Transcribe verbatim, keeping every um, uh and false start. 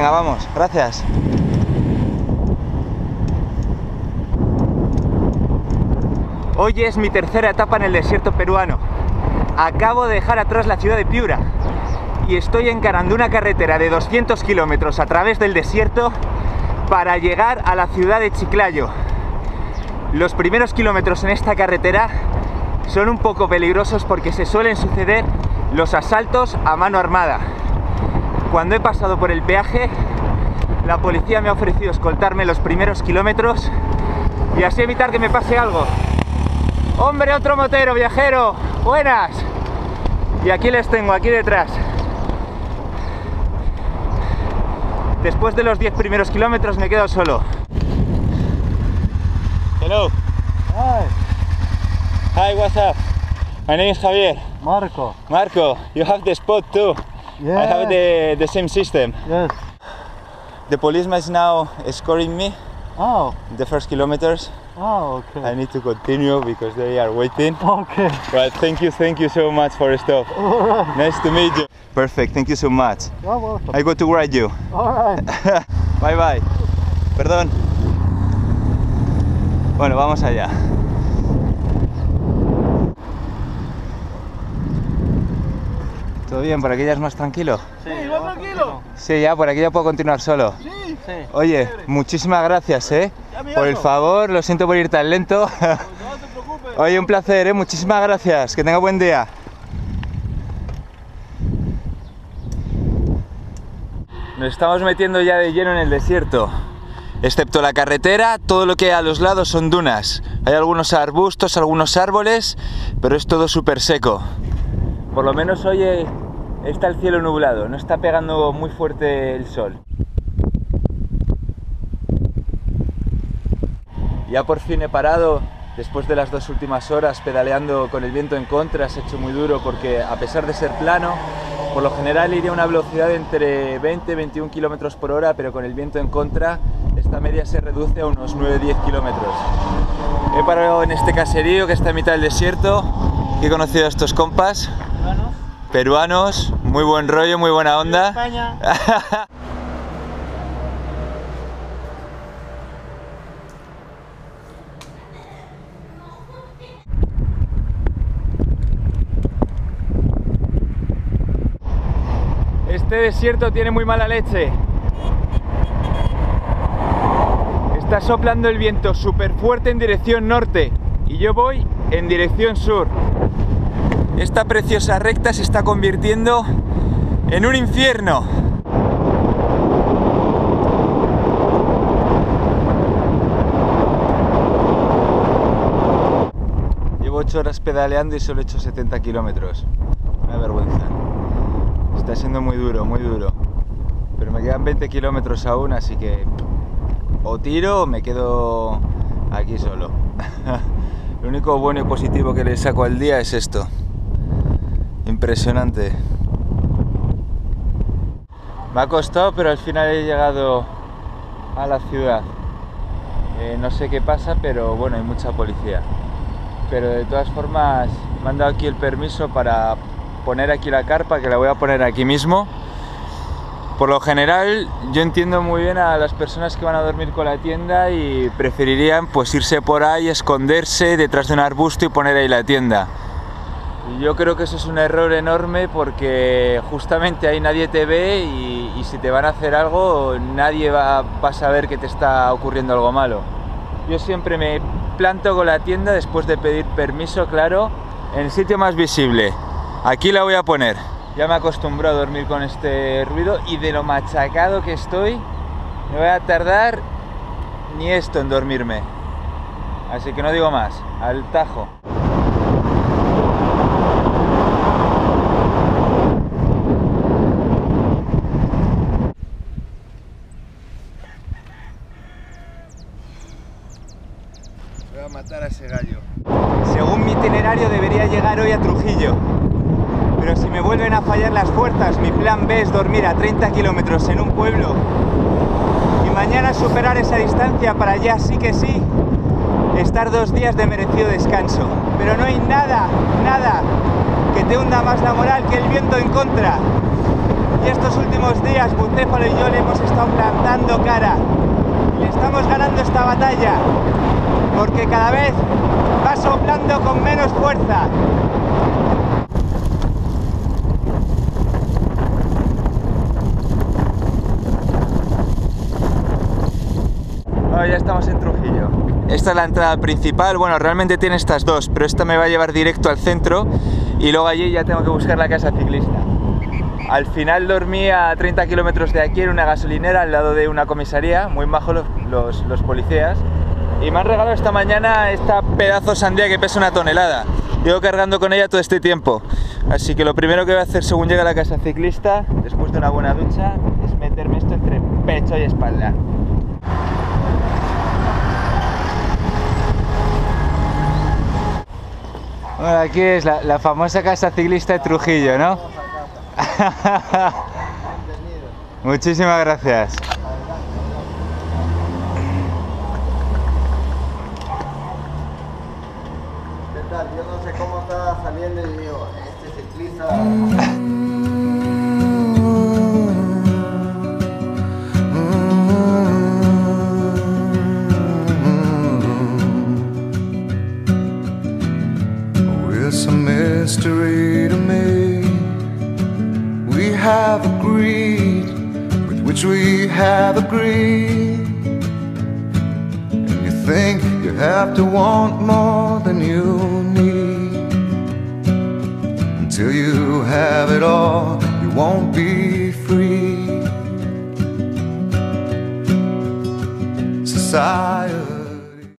Venga, vamos, gracias. Hoy es mi tercera etapa en el desierto peruano. Acabo de dejar atrás la ciudad de Piura y estoy encarando una carretera de doscientos kilómetros a través del desierto para llegar a la ciudad de Chiclayo. Los primeros kilómetros en esta carretera son un poco peligrosos porque se suelen suceder los asaltos a mano armada. Cuando he pasado por el peaje, la policía me ha ofrecido escoltarme los primeros kilómetros y así evitar que me pase algo. ¡Hombre, otro motero, viajero! ¡Buenas! Y aquí les tengo, aquí detrás. Después de los diez primeros kilómetros me quedo solo. Hello. Hi. Hi, what's up? My name is Javier. Marco. Marco, you have the spot too. Yeah. I have the, the same system. Yes. The policeman is now escorting me Oh. the first kilometers. Oh, okay. I need to continue because they are waiting. Okay. But thank you, thank you so much for the stop. All right. Nice to meet you. Perfect, thank you so much. You're welcome. I go to ride you. All right. Bye bye. Perdón. Bueno, vamos allá. ¿Todo bien? ¿Por aquí ya es más tranquilo? Sí, ¿va tranquilo? Sí, ya, por aquí ya puedo continuar solo. Sí. Sí. Oye, muchísimas gracias, ¿eh? Por el favor, lo siento por ir tan lento. No te preocupes. Oye, un placer, ¿eh? Muchísimas gracias. Que tenga buen día. Nos estamos metiendo ya de lleno en el desierto. Excepto la carretera, todo lo que hay a los lados son dunas. Hay algunos arbustos, algunos árboles, pero es todo súper seco. Por lo menos hoy está el cielo nublado, no está pegando muy fuerte el sol. Ya por fin he parado, después de las dos últimas horas pedaleando con el viento en contra. Se ha hecho muy duro porque, a pesar de ser plano, por lo general iría a una velocidad de entre veinte y veintiún kilómetros por hora, pero con el viento en contra esta media se reduce a unos nueve a diez kilómetros. He parado en este caserío que está en mitad del desierto, que he conocido a estos compas Peruanos. peruanos, muy buen rollo, muy buena onda. España. Este desierto tiene muy mala leche. Está soplando el viento súper fuerte en dirección norte y yo voy en dirección sur. Esta preciosa recta se está convirtiendo en un infierno. Llevo ocho horas pedaleando y solo he hecho setenta kilómetros. Una vergüenza. Está siendo muy duro, muy duro. Pero me quedan veinte kilómetros aún, así que o tiro o me quedo aquí solo. Lo único bueno y positivo que le saco al día es esto. Impresionante. Me ha costado, pero al final he llegado a la ciudad. Eh, no sé qué pasa, pero bueno, hay mucha policía. Pero de todas formas me han dado aquí el permiso para poner aquí la carpa, que la voy a poner aquí mismo. Por lo general yo entiendo muy bien a las personas que van a dormir con la tienda y preferirían pues irse por ahí, esconderse detrás de un arbusto y poner ahí la tienda. Y yo creo que eso es un error enorme porque justamente ahí nadie te ve y, y si te van a hacer algo nadie va, va a saber que te está ocurriendo algo malo. Yo siempre me planto con la tienda después de pedir permiso, claro, en el sitio más visible. Aquí la voy a poner. Ya me acostumbro a dormir con este ruido y de lo machacado que estoy, no voy a tardar ni esto en dormirme. Así que no digo más, al tajo. Voy a matar a ese gallo. Según mi itinerario debería llegar hoy a Trujillo. Pero si me vuelven a fallar las fuerzas, mi plan B es dormir a treinta kilómetros en un pueblo y mañana superar esa distancia para ya sí que sí estar dos días de merecido descanso. Pero no hay nada, nada que te hunda más la moral que el viento en contra. Y estos últimos días Bucéfalo y yo le hemos estado plantando cara. Le estamos ganando esta batalla porque cada vez va soplando con menos fuerza. Bueno, ya estamos en Trujillo. Esta es la entrada principal. Bueno, realmente tiene estas dos, pero esta me va a llevar directo al centro y luego allí ya tengo que buscar la casa ciclista. Al final dormí a treinta kilómetros de aquí en una gasolinera al lado de una comisaría, muy majos los, los, los policías, y me han regalado esta mañana esta pedazo sandía que pesa una tonelada. Llevo cargando con ella todo este tiempo, así que lo primero que voy a hacer según llegue a la casa ciclista, después de una buena ducha, es meterme esto entre pecho y espalda. Bueno, aquí es la, la famosa casa ciclista de Trujillo, ¿no? Muchísimas gracias. ¿Qué tal? Yo no sé cómo está saliendo y digo, este ciclista... It's a mystery to me. We have agreed with which we have agreed. And you think you have to want more than you need. Until you have it all, you won't be free. Society